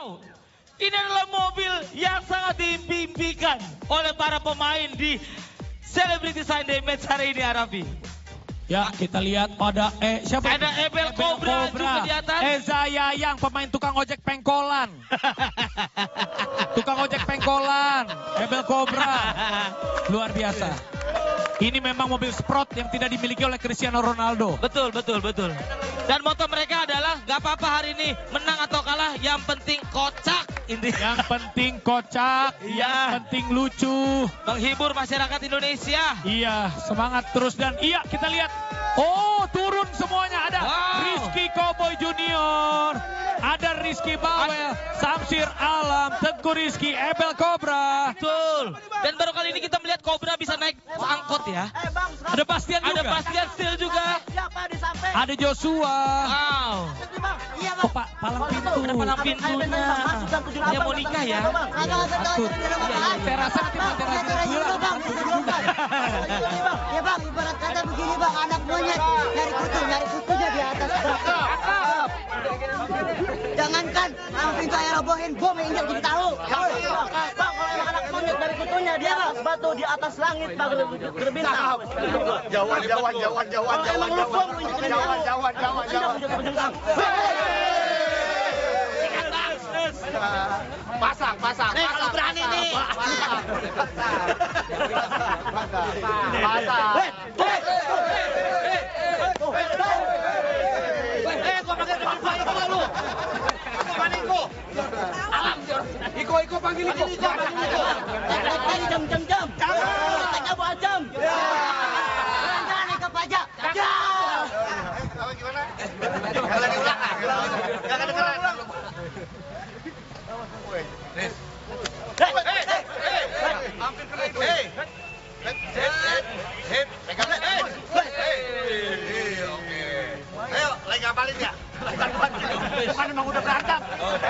Wow, ini adalah mobil yang sangat dimimpikan oleh para pemain di Celebrity Sunday Match hari ini, Arafi. Ya, kita lihat ada siapa? Ada Ebel Cobra juga di atas. Eza Yayang, pemain tukang ojek pengkolan. Tukang ojek pengkolan, Ebel Cobra. Luar biasa. Ini memang mobil Sprott yang tidak dimiliki oleh Cristiano Ronaldo. Betul. Dan moto mereka adalah gak apa-apa hari ini menang atau kalah, yang penting kocak. Yang penting kocak, yang penting lucu. Menghibur masyarakat Indonesia. Iya, semangat terus dan iya kita lihat. Oh, turun semuanya. Ada Rizky Cowboy Junior, ada Rizky Bawel, Samsir Alam, Tengku Rizky, Ebel Cobra. Betul. Dan baru kali ini kita melihat Cobra bisa naik angkot ya. Ada Bastian juga. Ada Bastian Steel juga. Ada Joshua. Wow. Oh, Pak, palang pintu. Ada palang pintunya. Dia mau nikah ya. Atur. Saya rasa nanti materi Ya bang, ibarat kata begini bang, anak monyet nyari kutunya di atas. Jangankan palang pintu air robohin, bom yang injak jadi tahu. Bang, kalau yang anak monyet dari kutunya di atas batu, di atas langit, bang, berbintang. Jauhan. Pasang. Nih, kalau berani nih. Pasang. Gua panggil Iko lu. Alam, Iko panggil Iko. Lagi jam. Tanya buat jam. Jangan ikut pajak. Gimana? Kalau diulang lah. Enggak kedengeran. Hampir kena itu. Pegang. Oke. Ayo, lagi ngapalin ya? Bukan emang udah berantem.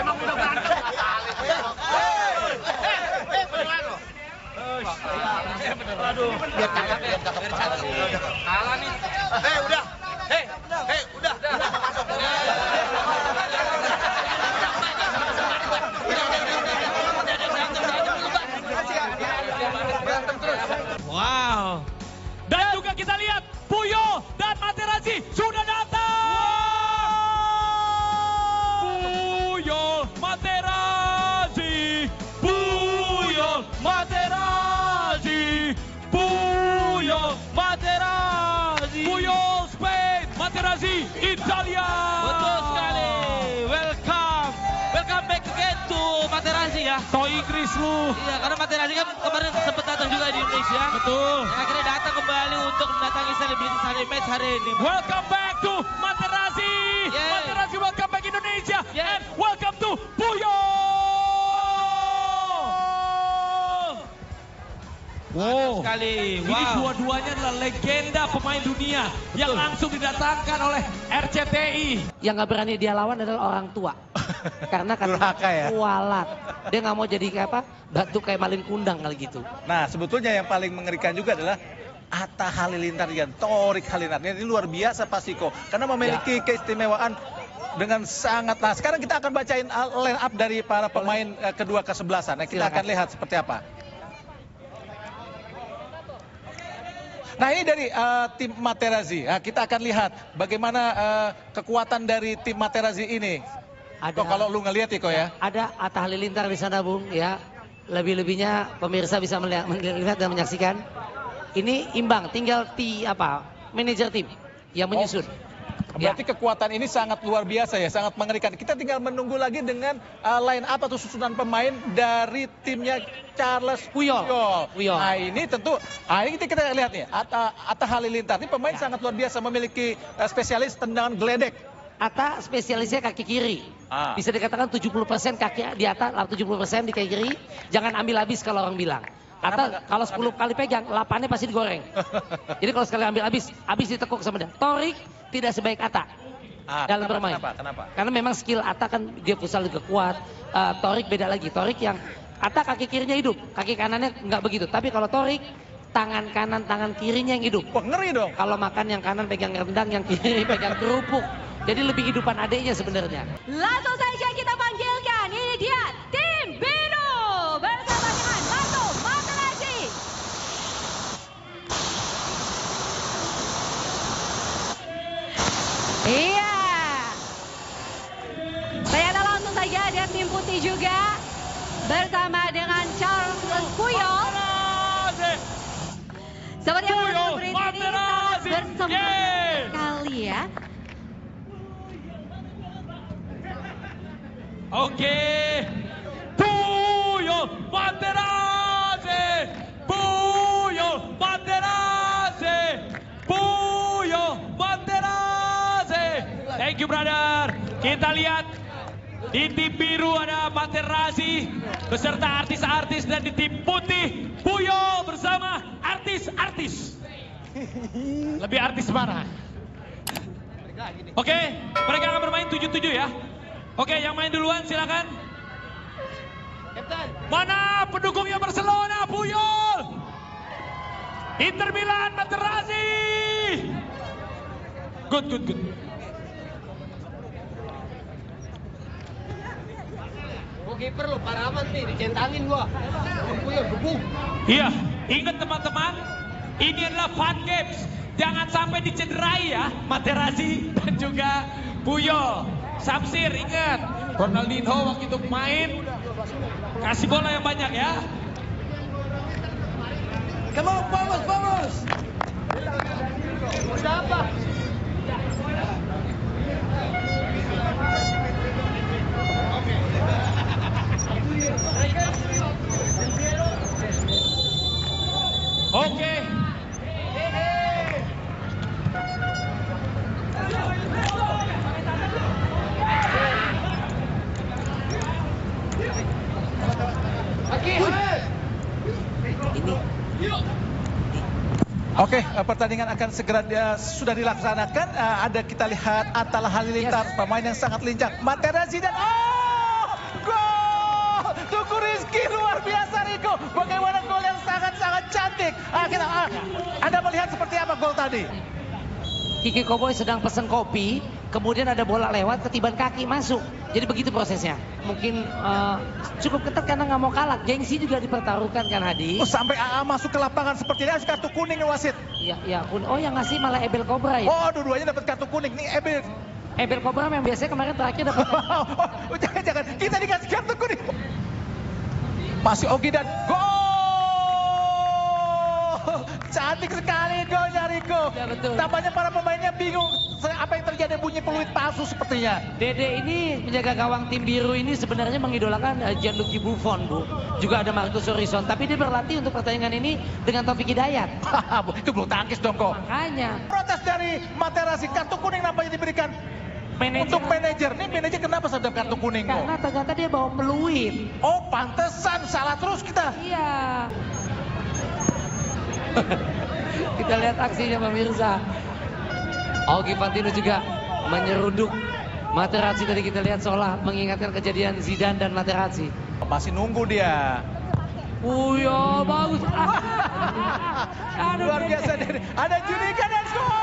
Aduh. Biar cakep. Kalah nih. Udah. Udah. Masuk. Wow. Dan juga kita lihat Puyo dan Materazzi sudah datang. Puyo Materazzi. Puyo Spain, Materazzi Italia. Betul sekali. Welcome back again to Materazzi ya. So Inggris lu. Iya, karena Materazzi kan kemarin sempat datang juga di Indonesia. Betul. Yang akhirnya datang kembali untuk mendatangi Celebrity Sunday Match hari ini. Welcome back to Materazzi. Yay. Materazzi welcome back Indonesia. Yay. And welcome to Puyo. Wow. Sekali. Ini dua-duanya adalah legenda pemain dunia yang langsung didatangkan oleh RCTI. Yang nggak berani dia lawan adalah orang tua. Karena Durhaka ya? kualat. Dia nggak mau jadi kayak apa? Batu kayak malin kundang kali gitu. Nah, sebetulnya yang paling mengerikan juga adalah Atta Halilintar dan Torik Halilintar. Ini luar biasa Pak Siko. Karena memiliki keistimewaan dengan sangat. Nah, sekarang kita akan bacain line up dari para pemain kedua kesebelasan. Nah, kita akan lihat seperti apa. Nah, ini dari tim Materazzi. Nah, kita akan lihat bagaimana kekuatan dari tim Materazzi ini. Ada, Kalau lu ngelihat Iko ya. Ada Atta Halilintar di sana Bung ya. Lebih-lebihnya pemirsa bisa melihat dan menyaksikan. Ini imbang, tinggal manajer tim yang menyusun. Berarti kekuatan ini sangat luar biasa ya, sangat mengerikan. Kita tinggal menunggu lagi dengan line up atau susunan pemain dari timnya Charles Puyol. Nah, ini tentu, ini kita lihat nih, Atta Halilintar ini pemain sangat luar biasa, memiliki spesialis tendangan geledek. Atta spesialisnya kaki kiri. Bisa dikatakan 70% kaki di atas, 70% di kaki kiri. Jangan ambil habis kalau orang bilang. Atta kalau 10 kali pegang, 8-nya pasti digoreng. Jadi kalau sekali ambil habis ditekuk sama dia. Torik tidak sebaik Atta dalam bermain. Kenapa? Karena memang skill Atta kan dia futsal juga kuat. Torik beda lagi. Torik yang Atta kaki kirinya hidup, kaki kanannya nggak begitu. Tapi kalau Torik tangan kanan, tangan kirinya yang hidup. Wah, ngeri dong. Kalau makan yang kanan pegang rendang, yang kiri pegang kerupuk. Jadi lebih hidupan adiknya sebenarnya. Langsung saja kita panggilkan, ini dia juga bersama dengan Charles Puyol. Seperti yang seperti ini sangat bersemangat sekali ya. Oke, Puyol Materazzi, Puyol Materazzi, Puyol Materazzi. Thank you brother. Kita lihat di tim biru ada Materazzi beserta artis-artis dan di tim putih Puyol bersama artis-artis. Lebih artis mana? Oke, mereka akan bermain 7-7 ya. Oke, yang main duluan silakan. Mana pendukungnya Barcelona? Puyol. Inter Milan, Materazzi. Good. Gua kiper lu, paraman nih, dicentangin gua. Puyol, gebuk. Iya, ingat teman-teman, ini adalah fun games. Jangan sampai dicederai ya, Materazzi dan juga Puyol. Samsir ingat, Ronaldinho waktu itu main, kasih bola yang banyak ya. Come on, vamos. Udah apa? Oke. Oke, pertandingan akan segera sudah dilaksanakan. Ada kita lihat Atal Halilintar, pemain yang sangat lincah. Materazzi dan gol! Tuku Rizky luar biasa Riko. Bagaimana gol yang sangat-sangat cantik. Anda melihat seperti apa gol tadi? Kiki Cowboy sedang pesen kopi, kemudian ada bola lewat, ketiban kaki masuk. Jadi begitu prosesnya. Mungkin cukup ketat karena nggak mau kalah. Gengsi juga dipertaruhkan kan Hadi. Oh, sampai AA masuk ke lapangan seperti ini harus kartu kuning nih wasit. Iya pun. Oh yang ngasih malah Ebel Cobra ya. Oh dua-duanya dapat kartu kuning. Nih Ebel Cobra yang biasanya kemarin terakhir dapat. Jangan. Kita dikasih kartu kuning. Masih Ogi dan gol. Cantik sekali golnya Riko. Ya, betul. Tampaknya para pemainnya bingung apa yang terjadi, bunyi peluit palsu sepertinya. Dede ini penjaga gawang tim biru ini sebenarnya mengidolakan Gianluigi Buffon, Bu. Juga ada Marcus Horizon, tapi dia berlatih untuk pertandingan ini dengan Taufik Hidayat. Itu bulu tangkis dong kok. Makanya. Protes dari Materazzi, kartu kuning nampaknya diberikan untuk manajer. Nih manajer kenapa sudah kartu kuning kok? Karena ternyata dia bawa peluit. Oh pantesan, salah terus kita. Iya. Kita lihat aksinya pemirsa. Augie Fantino juga menyeruduk Materazzi. Tadi kita lihat seolah mengingatkan kejadian Zidane dan Materazzi. Masih nunggu dia. Yo bagus. Luar biasa dari ada Junika dan gol.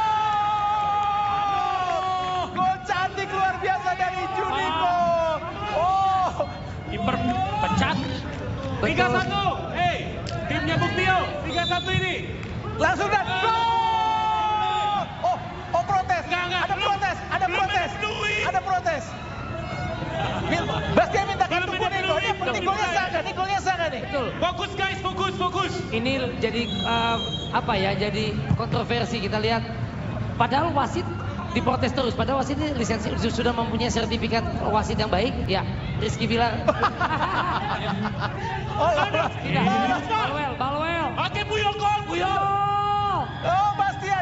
Gol cantik luar biasa dari Juniko. Oh, Kiper pecat. 3-1. Hey, timnya Buktio. 3-1 ini. Langsung dan gol. Oh protes. Enggak. Ada protes. Bastian minta kartu kuning kok. Ini penting golnya sangat nih. Betul. Fokus guys, fokus. Ini jadi jadi kontroversi kita lihat. Padahal wasit diprotes terus. Padahal wasit ini lisensi sudah mempunyai sertifikat wasit yang baik. Ya, Rizky bilang. Tidak. Balwel. Oke, Puyol gol. Oh, Bastian.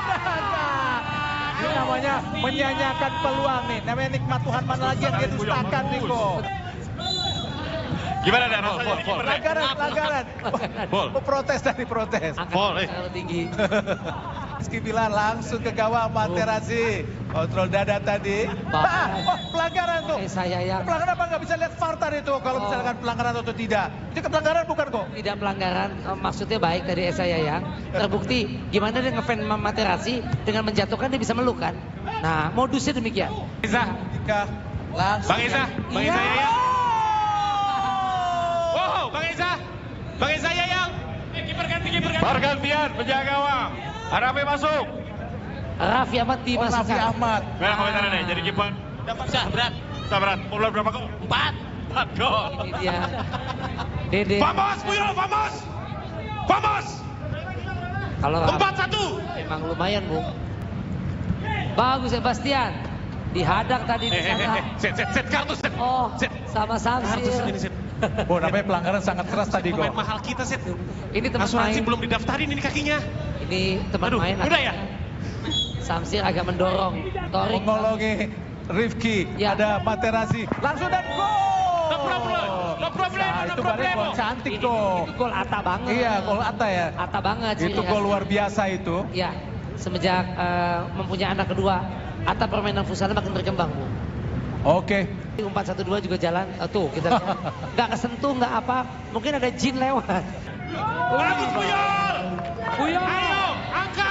Ini namanya menyanyiakan peluang nih. Namanya nikmat Tuhan, mana lagi yang dia dustakan Niko. Gimana dah rasanya? Pelanggaran. Protes. Angkat terlalu tinggi. Rizky bilang langsung ke gawang Materazzi. Kontrol dada tadi. Pelanggaran tuh. Pelanggaran apa nggak bisa lihat VAR tadi tuh kalau misalkan pelanggaran atau tidak. Itu pelanggaran bukan kok? Tidak pelanggaran, maksudnya baik dari Esa Yayang. Terbukti gimana dia ngefan Materazzi dengan menjatuhkan dia bisa meluk kan. Nah modusnya demikian. Bang Esa Yayang. Wow, Bang Esa Yayang. Kiper ganti. Pergantian penjaga gawang. Raffi masuk. Raffi Ahmad dimasukkan. Raffi Ahmad. Gimana komentarnya nih? Jadi kiper. Susah berat. Umur berapa kok? 4. Empat gol. Ini dia. Dede. Vamos, Puyol, vamos. Vamos. Kalau 4-1. emang lumayan, Bung. Bagus Sebastian. Dihadang tadi di sana. Set kartu, set. Oh, Set. sama Samsir. Ini, set. Oh, namanya pelanggaran sangat keras tadi, Pemain Go. mahal kita, set. Ini teman Asuransi main. belum didaftarin ini kakinya. Ini teman Aduh, main. udah ya? Samsir agak mendorong. Torik. Mengolongi Rifki, Ya. ada Materazzi. Langsung dan gol! No problem, no problem, Nah, no itu balik problem. gol cantik Ini, tuh. itu gol Atta banget. Iya, gol Atta ya. Atta banget sih. Itu gol luar biasa itu. Ya, semenjak mempunyai anak kedua, Atta permainan futsalnya makin berkembang, Bu. Oke. Umpan 1-2 juga jalan, tuh kita lihat. Nggak kesentuh, nggak apa, mungkin ada jin lewat. Bagus, Puyol. Puyol. Ayo, angka.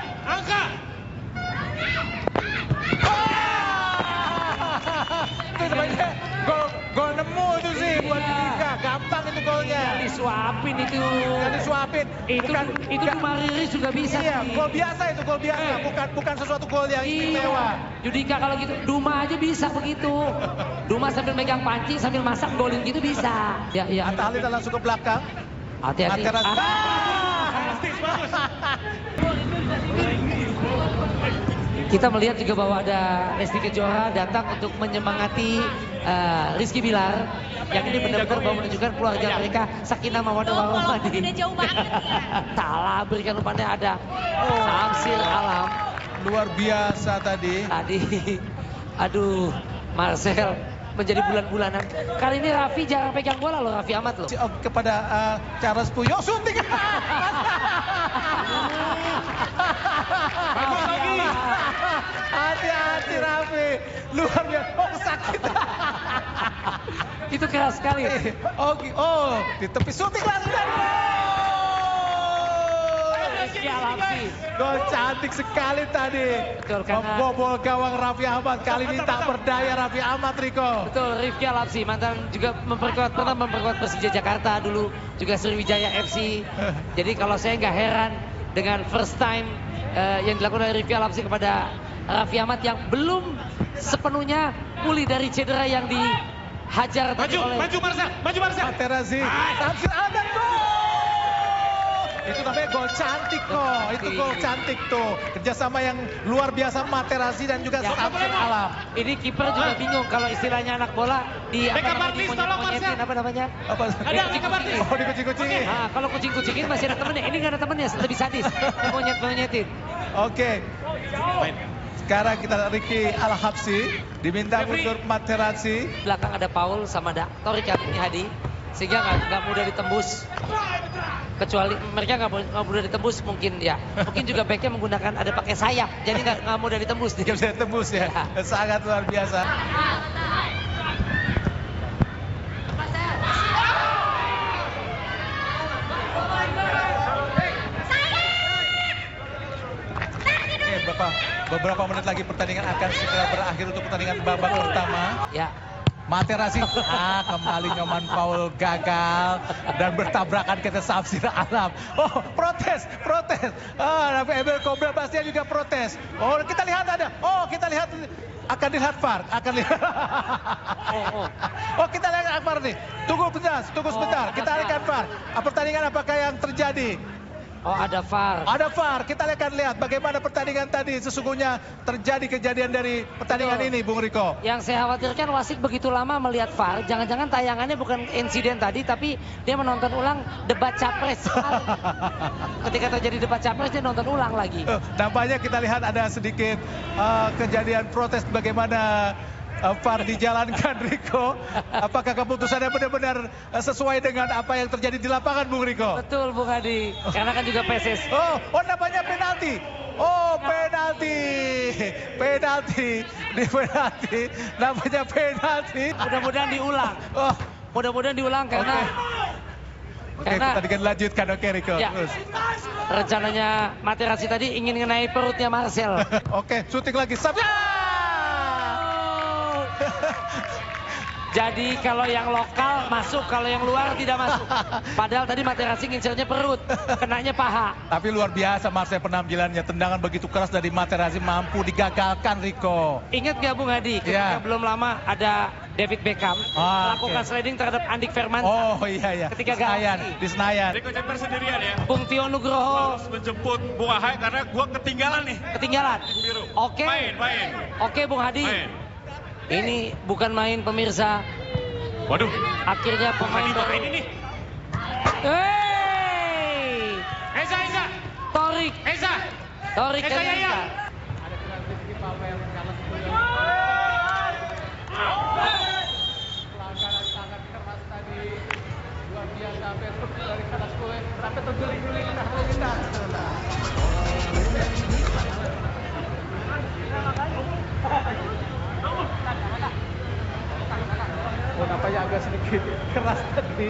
Itu sebenarnya gol nemu itu sih buat Dika. Gampang itu golnya. Disuapin itu. Nggak disuapin. Itu cuma Riris juga bisa. Iya, sih. gol biasa itu, gol biasa. Bukan sesuatu gol yang istimewa. Judika kalau gitu, Duma aja bisa begitu. Duma sambil megang panci, sambil masak golin gitu bisa. Ya, iya. Atta Halilintar langsung ke belakang. Hati-hati. Materazzi. Bagus. Kita melihat juga bahwa ada Lesti Kejora datang untuk menyemangati Rizky Bilar yang ini benar-benar bahwa menunjukkan keluarga mereka sakinah mawaddah warahmah. Udah jauh banget ya. Salah berikan umpannya ada Samsir Alam Luar biasa tadi. tadi. Aduh, Marcel menjadi bulan-bulanan. Kali ini Raffi jarang pegang bola loh, Raffi Ahmad loh. Kepada Charles Puyol, suntik. Hati-hati Raffi. Luar biasa. Oh, sakit. Itu keras sekali. Oh, di tepi suntik langsung. Rizky Alamsi. Gol cantik sekali tadi. Betul, karena- Membobol gawang Raffi Ahmad. Kali ini tak berdaya Raffi Ahmad, Riko. Betul, Rifki Alamsi mantan juga pernah memperkuat Persija Jakarta dulu, juga Sriwijaya FC. Jadi kalau saya nggak heran dengan first time yang dilakukan oleh Rifki Alamsi kepada Raffi Ahmad yang belum sepenuhnya pulih dari cedera yang dihajar tadi oleh Maju Marcel. Materazzi. Samsir Alam dan gol. Itu namanya gol cantik kok. Itu gol cantik tuh. Kerjasama yang luar biasa Materazzi dan juga Ya. Samsir Alam. ini kiper juga bingung kalau istilahnya anak bola di Beka Martis, tolong, Marcel. apa namanya? Apa? Ada Beka Martis. Oh, dikucing-kucingin. Nah, kalau kucing-kucingin masih ada temennya. Ini nggak ada temennya, lebih sadis. Monyet-monyetin. Oke. Sekarang kita Ricky Al-Habsi diminta mundur Materazzi. Belakang ada Paul sama Torik ini Hadi, sehingga nggak mudah ditembus. Kecuali mereka nggak mudah ditembus mungkin ya. Mungkin juga backnya menggunakan ada pakai sayap, jadi nggak mudah ditembus. Dia bisa tembus ya. Sangat luar biasa. Beberapa menit lagi pertandingan akan segera berakhir untuk pertandingan babak pertama. Ya, Materazzi, kembali Nyoman Paul gagal dan bertabrakan ke Samsir Alam. Oh, protes. Rafi Emil Kobra Bastian juga protes. Oh, kita lihat ada. Oh, kita lihat akan dilihat VAR, Oh, kita lihat VAR nih. Tunggu sebentar. Kita lihat VAR. Pertandingan apakah yang terjadi? oh ada VAR. Ada VAR, kita akan lihat bagaimana pertandingan tadi sesungguhnya terjadi kejadian dari pertandingan Betul. ini, Bung Riko. Yang saya khawatirkan wasit begitu lama melihat VAR, jangan-jangan tayangannya bukan insiden tadi, tapi dia menonton ulang debat capres. Ketika terjadi debat capres, dia nonton ulang lagi. Nampaknya kita lihat ada sedikit kejadian protes bagaimana VAR dijalankan, Riko. Apakah keputusannya benar-benar sesuai dengan apa yang terjadi di lapangan, Bung Riko? Betul, Bung Adi. Karena kan juga PSS. Oh, namanya penalti. Oh, penalti. Namanya penalti. Mudah-mudahan diulang. Oh, Mudah-mudahan diulang karena Oke, kita dilanjutkan. Oke, Riko. Ya. Terus. rencananya Materazzi tadi ingin ngenai perutnya Marcel. Oke, syuting lagi. Jadi kalau yang lokal masuk, kalau yang luar tidak masuk. Padahal tadi Materazzi ngincernya perut, kenanya paha. Tapi luar biasa Marcel penampilannya. Tendangan begitu keras dari Materazzi mampu digagalkan Rico. Ingat gak Bung Hadi, ketika belum lama ada David Beckham melakukan sliding terhadap Andik Firmansyah. Oh iya. Ketika di Senayan. Rico Ceper sendirian ya. Bung Tio Nugroho Harus menjemput Bung Ahai karena gua ketinggalan nih. ketinggalan. Biru. Oke. Main. Oke Bung Hadi. Main. Ini bukan main pemirsa. Waduh. Akhirnya pemain Main ini nih. Hey! Eza. Torik Eza dan ya. Eza. Nampaknya agak sedikit keras tadi.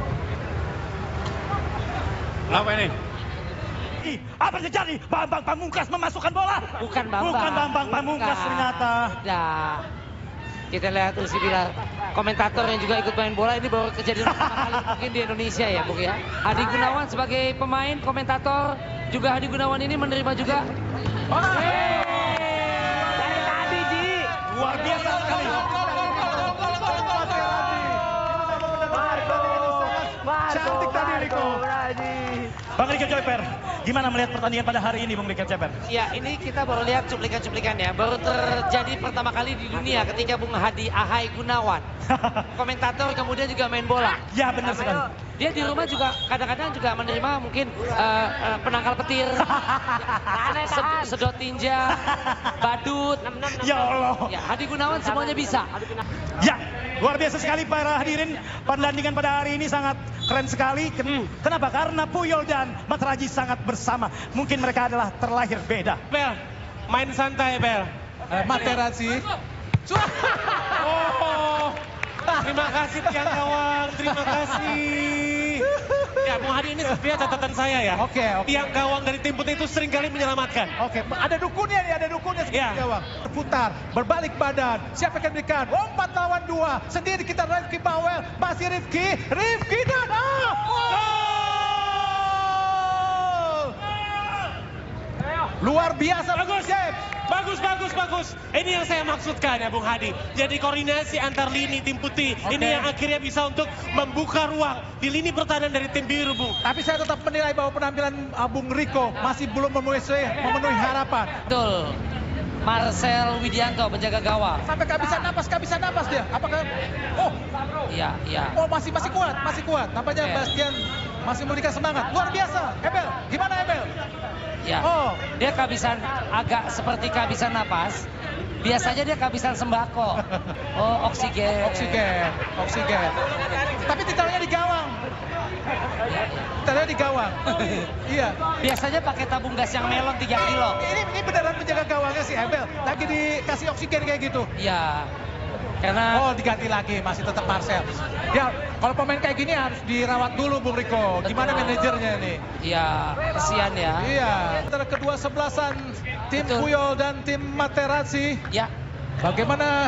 Apa ini? Apa yang terjadi? Bambang Pamungkas memasukkan bola. Bukan Bambang. Bukan Bambang Pamungkas Bukan. ternyata. Nah, kita lihat Usi Bilar, komentator yang juga ikut main bola ini baru kejadian pertama kali mungkin di Indonesia ya Bung ya. Hadi Gunawan sebagai pemain, komentator, juga Hadi Gunawan ini menerima juga. Dari tadi Ji. Luar biasa sekali. Cantik tadi Rico. Bang Rico Ceper, gimana melihat pertandingan pada hari ini Bung Rico Ceper? Ya, ini kita baru lihat cuplikan-cuplikannya. Baru terjadi pertama kali di dunia ketika Bung Hadi Ahai Gunawan, komentator kemudian juga main bola. Ya benar sekali. Dia di rumah juga kadang-kadang juga menerima mungkin penangkal petir, sedot tinja, badut. Ya Allah. Ya, Hadi Gunawan semuanya bisa. Ya, luar biasa sekali para hadirin. Pertandingan pada hari ini sangat keren sekali. Kenapa? Karena Puyol dan Materazzi sangat bersama. Mungkin mereka adalah terlahir beda. Bel, main santai Bel. Materazzi. Oh, terima kasih tiang gawang, terima kasih. Ya, Bung Hadi ini sebenarnya catatan saya ya. Oke. Tiang gawang dari tim putih itu seringkali menyelamatkan. Oke, ada dukunnya nih, ada dukunnya Ya. gawang. Berputar, berbalik badan. Siapa yang akan berikan? 4 lawan 2. Sendiri kita Rifki Bawel, masih Rifki dan gol! Luar biasa Bagus. James. Bagus. Ini yang saya maksudkan ya Bung Hadi. Jadi koordinasi antar lini tim putih. Oke. Ini yang akhirnya bisa untuk membuka ruang di lini pertahanan dari tim biru Bung. Tapi saya tetap menilai bahwa penampilan Bung Rico masih belum memenuhi harapan. Betul. Marcel Widianto penjaga gawang. Sampai kehabisan napas dia. Apakah? Iya. Masih kuat. Nampaknya Oke. Bastian masih memberikan semangat. Luar biasa. Ebel, gimana Ebel? Ya. Dia kehabisan agak seperti kehabisan napas. Biasanya dia kehabisan sembako. Oksigen. Tapi ditaruhnya di gawang. Iya. Biasanya pakai tabung gas yang melon 3 kilo. Ini beneran penjaga gawangnya si Ebel. Lagi dikasih oksigen kayak gitu. Iya. Karena Diganti lagi, masih tetap Marcel. Ya, kalau pemain kayak gini harus dirawat dulu Bung Rico. Gimana Betul. manajernya nih? ya kesian ya. Iya. Antara kedua sebelasan tim Betul. Puyol dan tim Materazzi. Ya. Bagaimana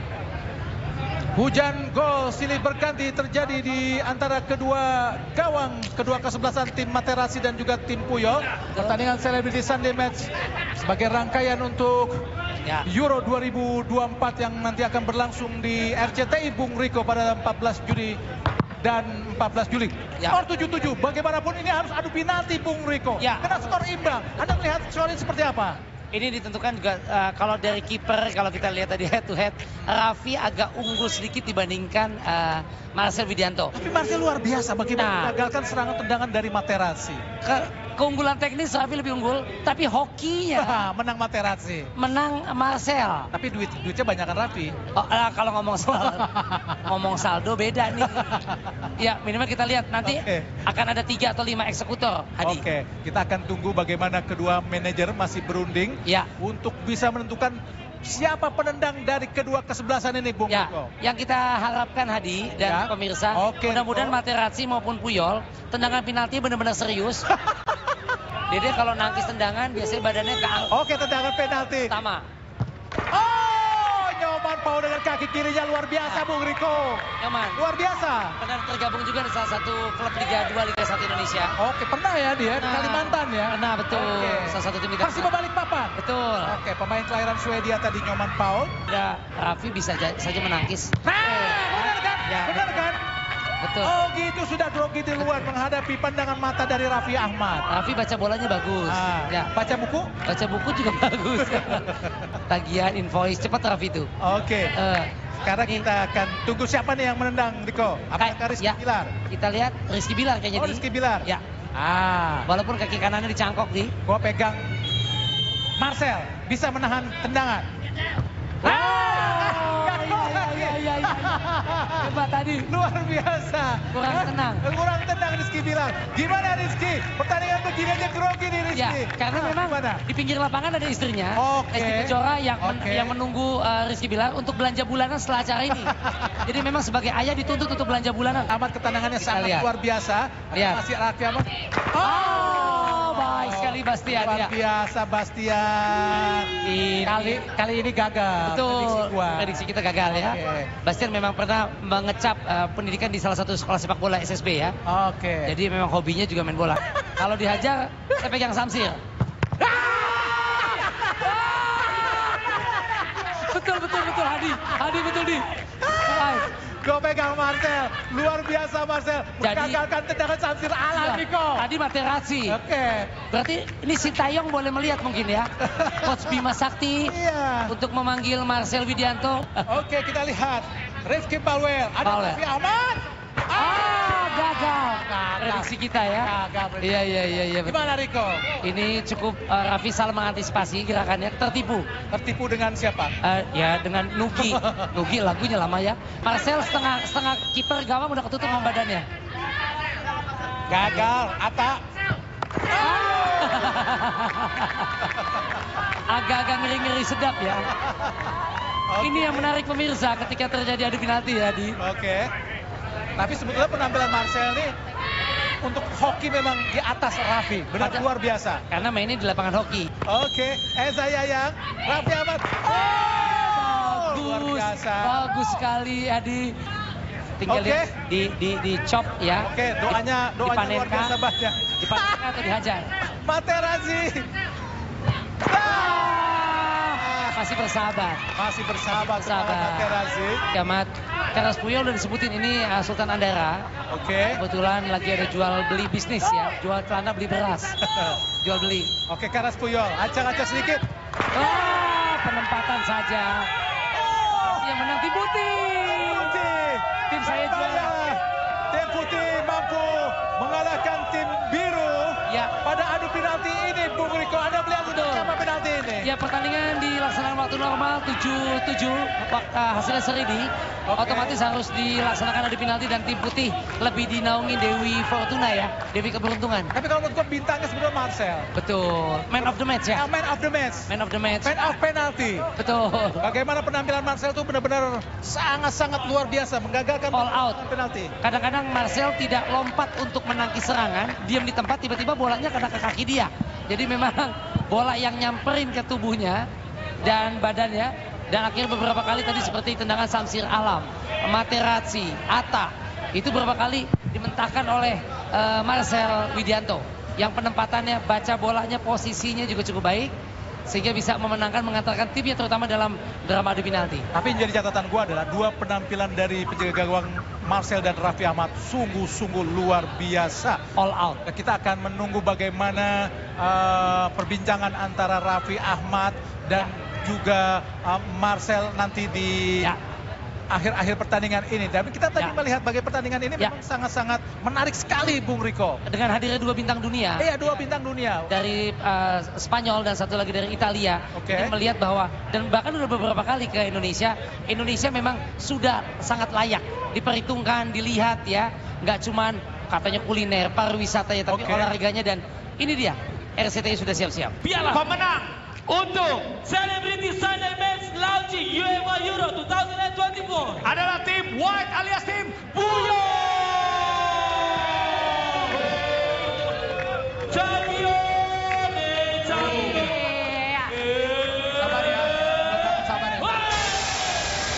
hujan gol silih berganti terjadi di antara kedua gawang, kedua kesebelasan tim Materazzi dan juga tim Puyol. Pertandingan Celebrity Sunday Match sebagai rangkaian untuk Euro 2024 yang nanti akan berlangsung di RCTI Bung Rico pada 14 Juni dan 14 Juli. Skor 7-7, bagaimanapun ini harus adu penalti Bung Rico. Karena skor imbang. Anda melihat skor ini seperti apa? Ini ditentukan juga kalau dari kiper, kalau kita lihat tadi head to head, Raffi agak unggul sedikit dibandingkan Marcel Widianto. Tapi Marcel luar biasa bagaimana menggagalkan serangan tendangan dari Materazzi. Keunggulan teknis Raffi lebih unggul, tapi hokinya menang Materazzi. Menang Marcel. Tapi duitnya banyakan Raffi. Kalau ngomong saldo beda nih. Ya minimal kita lihat nanti akan ada 3 atau 5 eksekutor. Hadi. Oke, kita akan tunggu bagaimana kedua manajer masih berunding untuk bisa menentukan siapa penendang dari kedua kesebelasan ini Bung Rico. Yang kita harapkan Hadi dan pemirsa, mudah-mudahan Materazzi maupun Puyol tendangan penalti benar-benar serius. Jadi kalau nangkis tendangan biasanya badannya keangkat. Oke, tendangan penalti. Pertama. Nyoba Nyoman Paul dengan kaki kirinya luar biasa, Bung Riko. Nyoman. Luar biasa. Pernah tergabung juga di salah satu klub Liga 2 Liga 1 Indonesia. Oke, pernah ya dia di Kalimantan ya? Pernah, betul. Oke. Salah satu tim di Persib Balikpapan. Betul. Oke, pemain kelahiran Swedia tadi Nyoman Paul. Ya, Raffi bisa saja menangkis. Benar kan? Ya, Benar kan? Betul. Oh gitu, sudah grogi di luar menghadapi pandangan mata dari Raffi Ahmad. Raffi baca bolanya bagus. Ya. Baca buku? Baca buku juga bagus. Tagihan, invoice, cepat Raffi itu. Oke. Sekarang kita akan tunggu siapa nih yang menendang, Riko? Apakah Rizky Bilar? Kita lihat Rizky Bilar kayaknya. Rizky Bilar? Ya. Walaupun kaki kanannya dicangkok nih. Gua pegang Marcel, bisa menahan tendangan. Iya. Hebat tadi. Luar biasa. Kurang tenang. Kurang tenang Rizky Bilar. Gimana Rizky? Pertandingan begini aja grogi nih Rizky. Ya, karena memang di pinggir lapangan ada istrinya. Rizky Kejora yang menunggu Rizky Bilar untuk belanja bulanan setelah acara ini. Jadi memang sebagai ayah dituntut untuk belanja bulanan. Amat ketenangannya sangat luar biasa. Lihat. Masih Raffi Ahmad. Baik sekali Bastian. Luar biasa Bastian. Kali ini gagal. Betul. Prediksi kita gagal ya. Bastian memang pernah mengecap pendidikan di salah satu sekolah sepak bola SSB ya. Oke. Jadi memang hobinya juga main bola. Kalau dihajar, saya pegang Samsir. Betul Hadi betul di. Gue pegang Marcel, luar biasa Marcel. Menggagalkan tendangan Samsir Alam, Niko. Tadi Materazzi. Oke. Berarti ini Sintayong boleh melihat mungkin ya. Coach Bima Sakti untuk memanggil Marcel Widianto. Oke, kita lihat. Rizky Palwell, ada Raffi Ahmad. Gagal. Prediksi kita ya. Gagal. Iya. Gimana Riko? Ini cukup Raffi salah mengantisipasi gerakannya, tertipu. Tertipu dengan siapa? Ya dengan Nugi. Nugi lagunya lama ya. Marcel setengah kiper gawang udah ketutup sama badannya. Gagal. Atta. Agak-agak ngeri-ngeri sedap ya. Ini yang menarik pemirsa ketika terjadi adu penalti ya di. Oke. Tapi sebetulnya penampilan Marcel ini untuk hoki memang di atas Raffi. Benar luar biasa. Karena mainnya di lapangan hoki. Oke. Eza Yayang. Raffi Ahmad. Luar biasa. Bagus sekali Adi. Tinggal lihat di chop ya. Oke, doanya luar biasa banyak. Dipanenkan atau dihajar. Materazzi. Masih bersahabat. Materazzi. Kiamat. Carles Puyol udah disebutin ini Sultan Andara. Oke. Kebetulan lagi ada jual beli bisnis ya. Jual celana beli beras. Jual beli. Oke, Carles Puyol. Acak-acak sedikit. Penempatan saja. Yang menang tim putih. Tim saya juara. Tim putih mampu mengalahkan tim biru. Ya. Pada adu penalti ini, Bung Riko, Anda melihat apa penalti ini? Ya, pertandingan dilaksanakan waktu normal 7-7 hasilnya seri di. Otomatis harus dilaksanakan adu penalti dan tim putih lebih dinaungi Dewi Fortuna ya, Dewi Keberuntungan. Tapi kalau menurut gue bintangnya sebenarnya Marcel. Betul. Man of the match ya. Man of the match. Man of the match. Man of penalty. Betul. Bagaimana penampilan Marcel itu benar-benar sangat-sangat luar biasa, menggagalkan all out penalti. Kadang-kadang Marcel tidak lompat untuk menangkis serangan, diam di tempat, tiba-tiba bolanya kena ke kaki dia. Jadi memang bola yang nyamperin ke tubuhnya dan badannya. Dan akhirnya beberapa kali tadi seperti tendangan Samsir Alam, Materazzi, Atta. Itu beberapa kali dimentahkan oleh Marcel Widianto. Yang penempatannya, baca bolanya, posisinya juga cukup baik. Sehingga bisa memenangkan, mengantarkan timnya terutama dalam drama adu penalti. Tapi yang jadi catatan gue adalah dua penampilan dari penjaga gawang Marcel dan Raffi Ahmad sungguh-sungguh luar biasa. All out. Kita akan menunggu bagaimana perbincangan antara Raffi Ahmad dan juga Marcel nanti di akhir-akhir pertandingan ini. Tapi kita tadi melihat bagaimana pertandingan ini memang sangat-sangat menarik sekali, Bung Riko. Dengan hadirnya dua bintang dunia. Iya, dua bintang dunia. Dari Spanyol dan satu lagi dari Italia. Kita melihat bahwa, dan bahkan udah beberapa kali ke Indonesia. Indonesia memang sudah sangat layak diperhitungkan, dilihat ya. Nggak cuman katanya kuliner, pariwisata ya, tapi olahraganya. Dan ini dia, RCTI sudah siap-siap. Piala pemenang untuk Celebrity Sunday Match launching UEFA Euro 2024 adalah tim White alias tim Puyol. Champion. Sabar ya.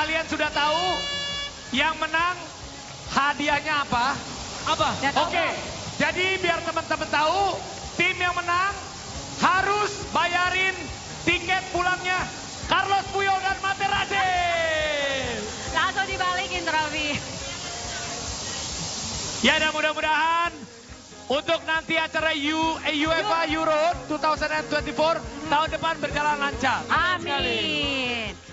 kalian sudah tahu yang menang hadiahnya apa? Apa? Oke, jadi biar teman-teman tahu, tim yang menang harus bayarin tiket pulangnya Carlos Puyol dan Materazzi. Langsung dibalikin trofi. Ya, dan mudah-mudahan untuk nanti acara UEFA Euro 2024 tahun depan berjalan lancar. Amin.